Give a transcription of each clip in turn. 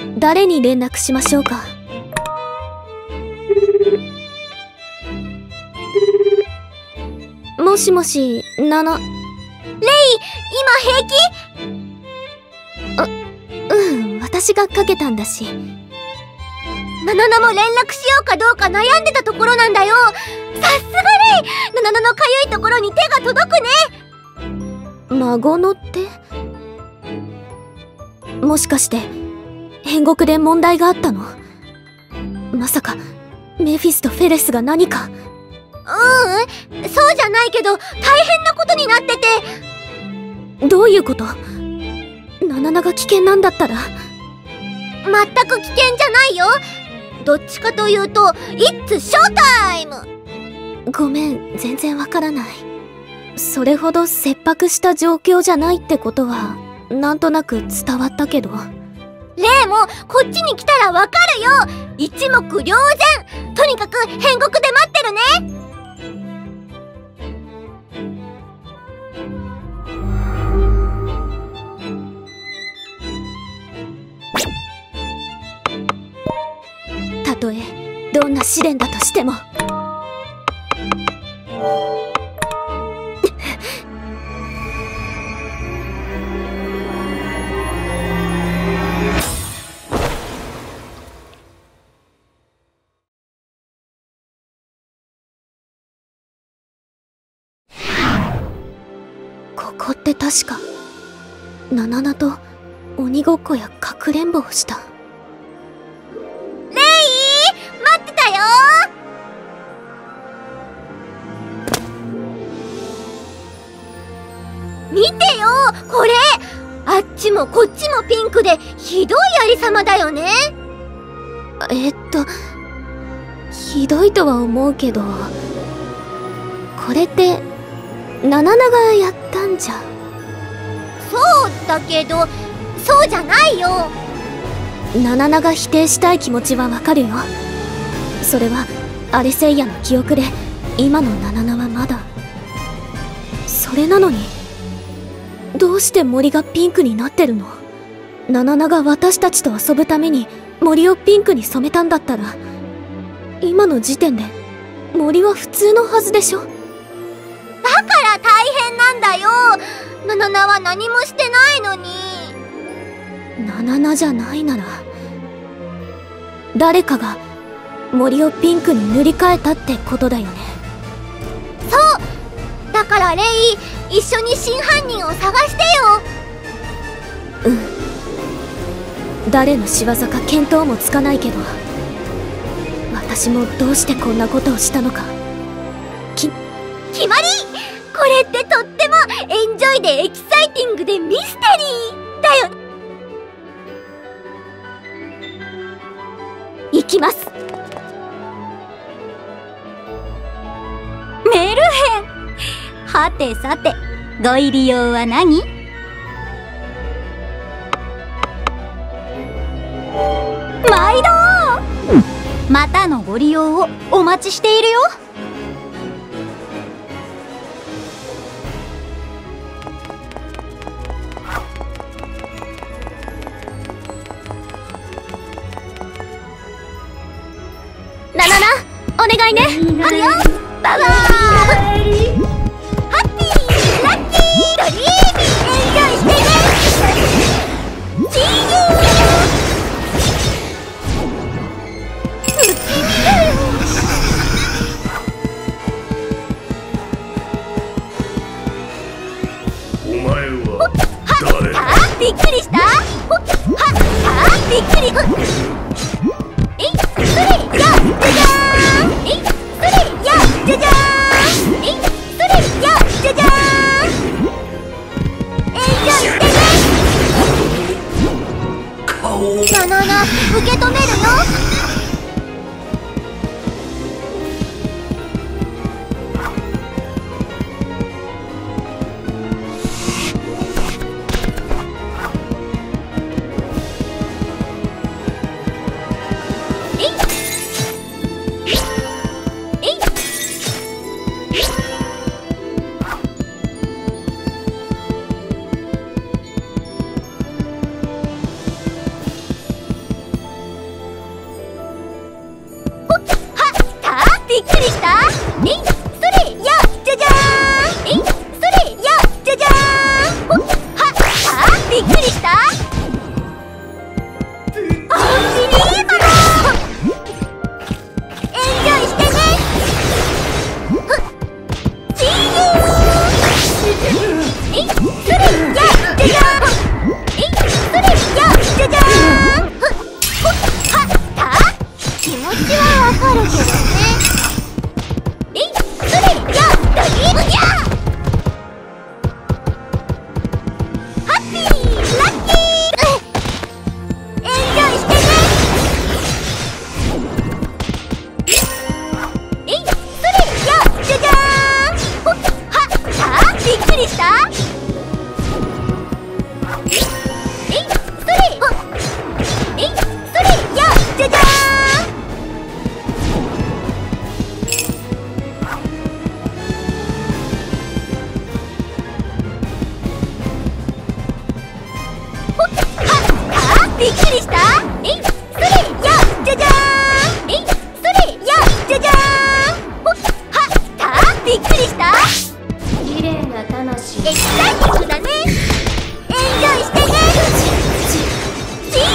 誰に連絡しましょうか。もしもし、レイ、今平気？ 私がかけたんだし。 ナナナも連絡しようかどうか悩んでたところなんだよ。さすがレイ、ナナナのかゆいところに手が届くね。 孫の手？もしかして変国で問題があったの？まさかメフィスとフェレスが何か？ そうじゃないけど大変なことになってて。どういうこと？ナナナが危険なんだったら。 全く危険じゃないよ。どっちかというとIt's Showtime。 ごめん、全然わからない。それほど切迫した状況じゃないってことはなんとなく伝わったけど。 レイもこっちに来たらわかるよ。一目瞭然。とにかく変国で待ってるね。 たとえどんな試練だとしても。ここって確かナナナと鬼ごっこやかくれんぼをした。 レイ、待ってたよ。見てよ、これ。あっちもこっちもピンクでひどいありさまだよね。 ひどいとは思うけど、これってナナナがやったんじゃ。 そうだけど、そうじゃないよ。 ナナナが否定したい気持ちはわかるよ。それはアレセイヤの記憶で今のナナナはまだ。それなのにどうして森がピンクになってるの？ナナナが私たちと遊ぶために森をピンクに染めたんだったら、今の時点で森は普通のはずでしょ。 だから大変なんだよ。ナナナは何もしてないのに。 ナナナじゃないなら誰かが森をピンクに塗り替えたってことだよね。 そうだからレイ、一緒に真犯人を探してよ。 誰の仕業か見当もつかないけど、私もどうしてこんなことをしたのか。 決まり。これってとってもエンジョイでエキサイティングでミステリーだよ。 行きます。 メルヘン。はてさて、ご入り用は何？毎度。またのご利用をお待ちしているよ。 ナナナ、お願いね。 あるよ。バイバーイ。ハッピー、ラッキー、ドリーミー、エンジョイしてね。チーユー。 お前は誰？ びっくりした？びっくり。それやじゃじゃーん。それやじゃじゃーん。それやじゃじゃーん。エンジョイしてね。ナナナ、受け止めるよ。 びっくりした。えい、それ、や、じゃじゃーん。えい、それ、や、じゃじゃーん。ほっ、はっ、た、びっくりした。 綺麗な魂。 エキサイティングだね。エンジョイしてね。See you。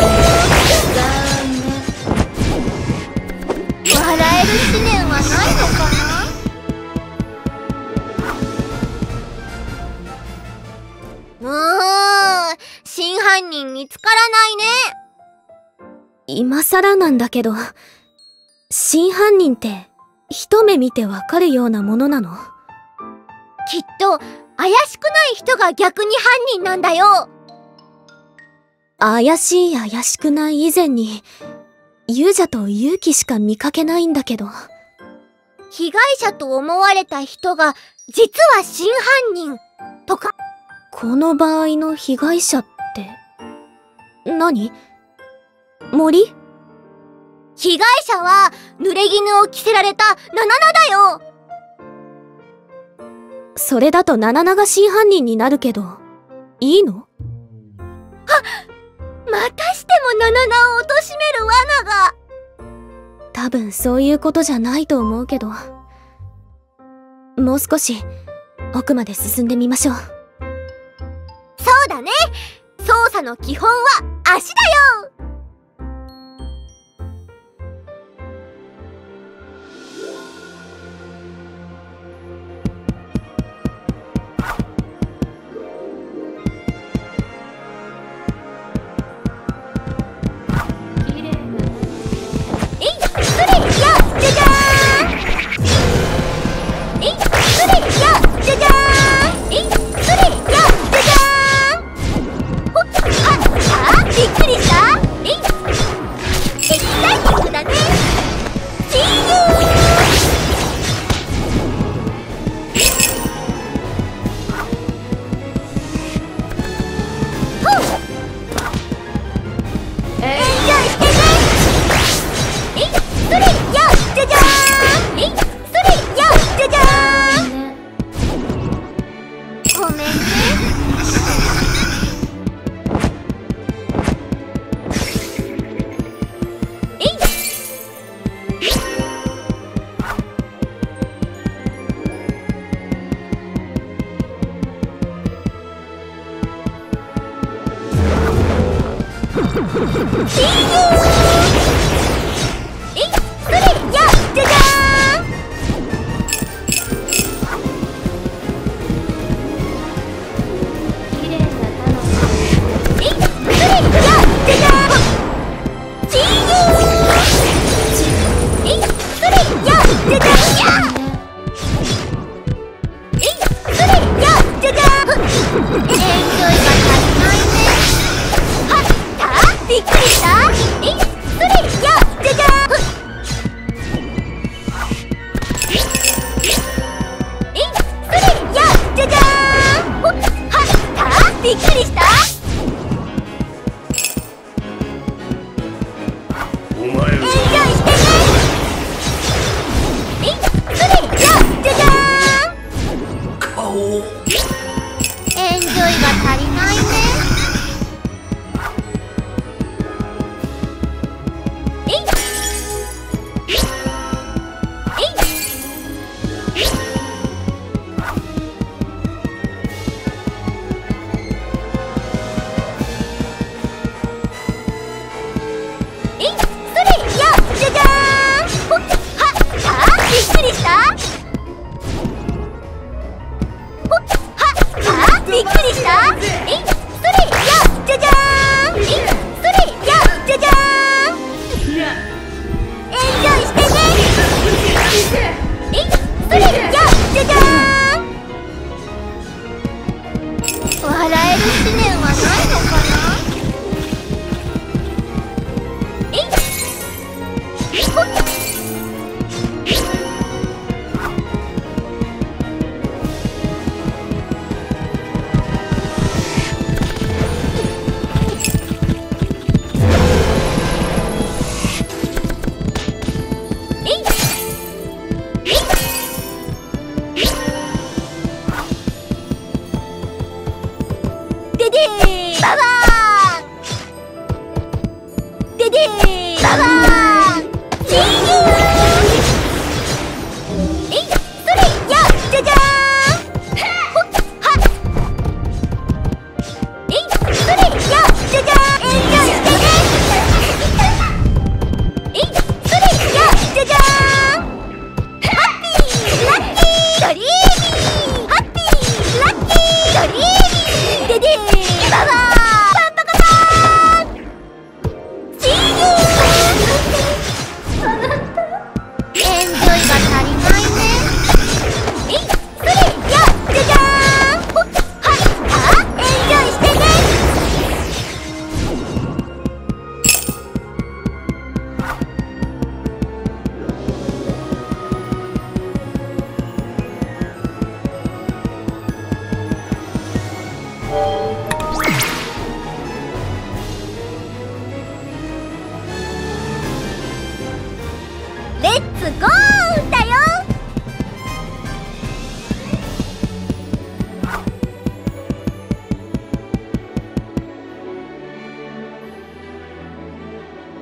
笑える思念はないのかな。真犯人見つからないね。 今更なんだけど、真犯人って一目見てわかるようなものなの？ きっと怪しくない人が逆に犯人なんだよ。 怪しい怪しくない以前に、勇者と勇気しか見かけないんだけど。 被害者と思われた人が実は真犯人とか。 この場合の被害者って、何？森？ 被害者は濡れ衣を着せられたナナナだよ。 それだとナナナが真犯人になるけど、いいの？ またしてもナナナを貶める罠が。 多分そういうことじゃないと思うけど、もう少し奥まで進んでみましょう。 そうだね。捜査の基本は足だよ。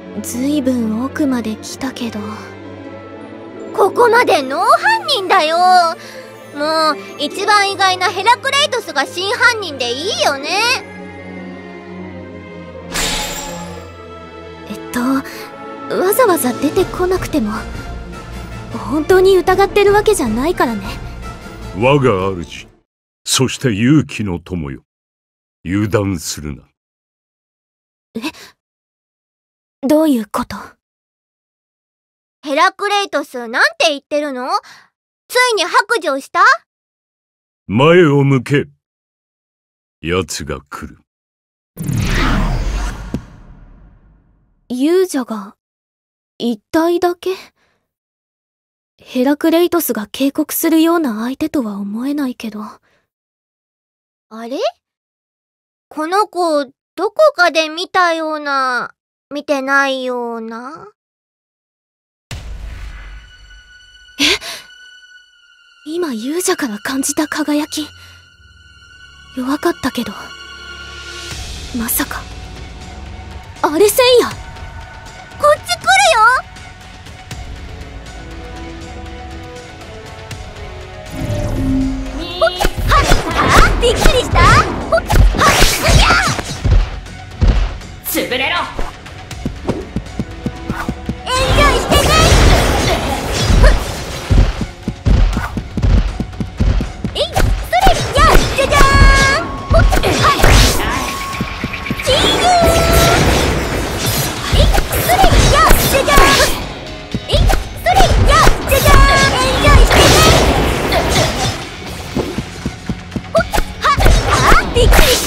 ずいぶん奥まで来たけど。 ここまでノー犯人だよ。もう一番意外なヘラクレイトスが真犯人でいいよね。 わざわざ出てこなくても本当に疑ってるわけじゃないからね。 我が主、そして勇気の友よ、油断するな。 どういうこと？ ヘラクレイトスなんて言ってるの？ついに白状した？ 前を向け。奴が来る。 勇者が一体だけ？ヘラクレイトスが警告するような相手とは思えないけど。 あれ？この子、どこかで見たような、見てないような。 今勇者から感じた輝き、弱かったけど、まさかアレセイヤ。 こっち来るよ。びっくりした？ 潰れろ。 エンジョイしてね。えい、それ、や、じゃじゃーん。チーズー。えい、それ、や、じゃじゃーん。えい、それ、や、じゃじゃーん。エンジョイしてね。びっくりした？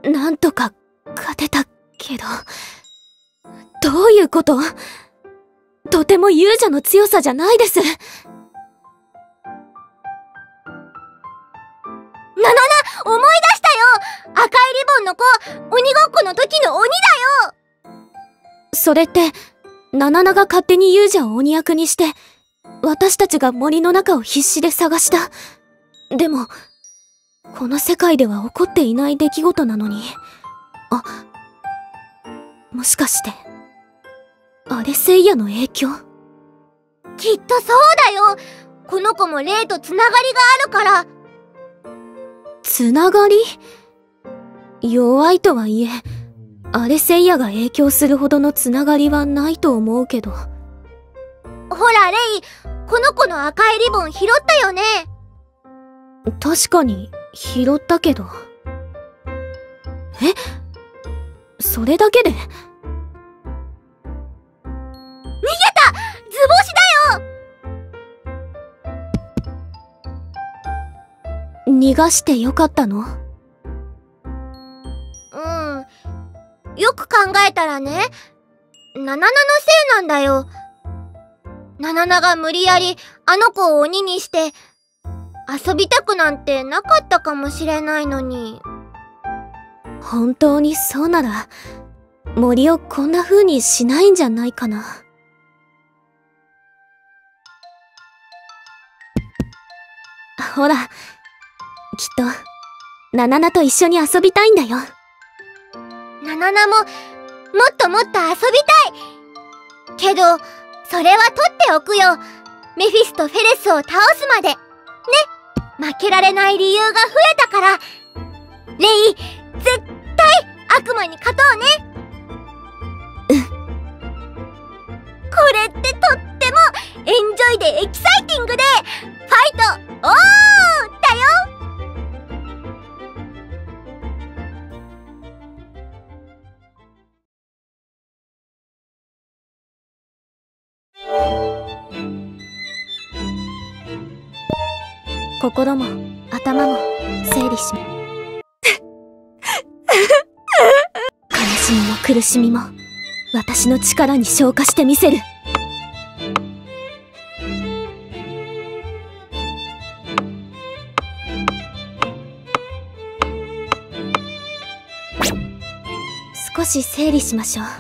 なんとか勝てたけど、どういうこと？とても勇者の強さじゃないです。 思い出したよ。赤いリボンの子、鬼ごっこの時の鬼だよ。 それって、ナナナが勝手に勇者を鬼役にして、私たちが森の中を必死で探した。でも、この世界では起こっていない出来事なのに。もしかして、アレセイヤの影響？ きっとそうだよ。この子も霊とつながりがあるから。 つながり？弱いとはいえ、アレセイヤが影響するほどのつながりはないと思うけど。 ほらレイ、この子の赤いリボン拾ったよね。 確かに拾ったけど。え？それだけで？逃げた！図星だよ！ 逃がしてよかったの？ よく考えたらね、ナナナのせいなんだよ。ナナナが無理やりあの子を鬼にして遊びたくなんてなかったかもしれないのに。 本当にそうなら森をこんな風にしないんじゃないかな。ほら、きっとナナナと一緒に遊びたいんだよ。 ナナナももっともっと遊びたいけど、それは取っておくよ。メフィスとフェレスを倒すまでね。負けられない理由が増えたから。レイ、絶対悪魔に勝とうね。これってとってもエンジョイでエキサイティングでファイトオーだよ。 心も頭も整理し悲しみも苦しみも私の力に昇華してみせる。少し整理しましょう。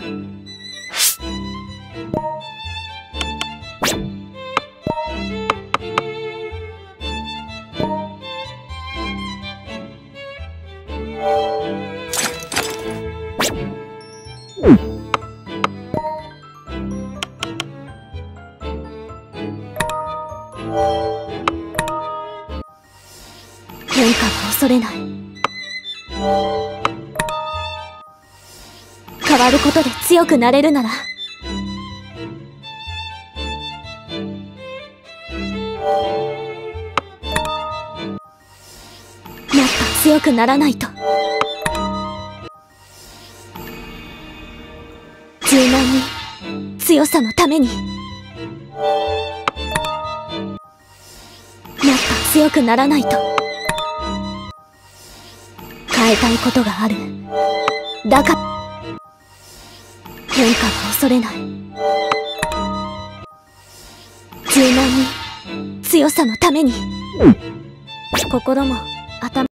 変化は恐れない。変わることで強くなれるなら、もっと強くならないと。柔軟に、強さのために、もっと強くならないと。変えたいことがある。だから変化は恐れない。柔軟に、強さのために。心も頭